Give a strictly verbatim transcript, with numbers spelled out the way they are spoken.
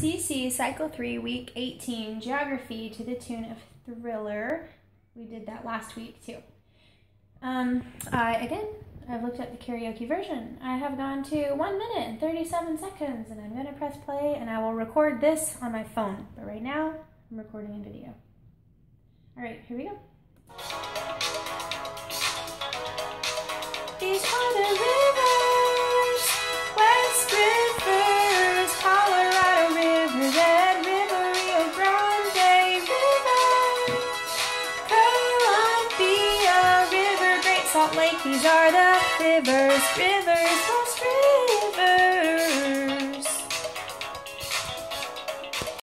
C C Cycle three, Week eighteen, Geography to the tune of Thriller. We did that last week too. Um, I, again, I've looked at the karaoke version. I have gone to one minute and thirty-seven seconds, and I'm going to press play, and I will record this on my phone. But right now, I'm recording a video. All right, here we go. These are the rivers, West Rivers, Colorado River, Red River, Rio Grande River, Columbia River, Great Salt Lake. These are the rivers, rivers, West Rivers.